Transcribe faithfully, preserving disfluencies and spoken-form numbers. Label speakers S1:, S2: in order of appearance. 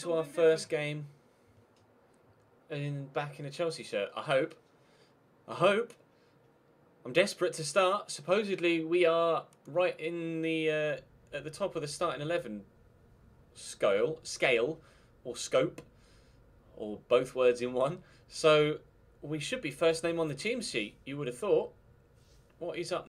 S1: to our first game in back in a Chelsea shirt. I hope. I hope. I'm desperate to start. Supposedly we are right in the uh, at the top of the starting eleven scale, scale or scope, or both words in one. So we should be first name on the team sheet. You would have thought. What is up?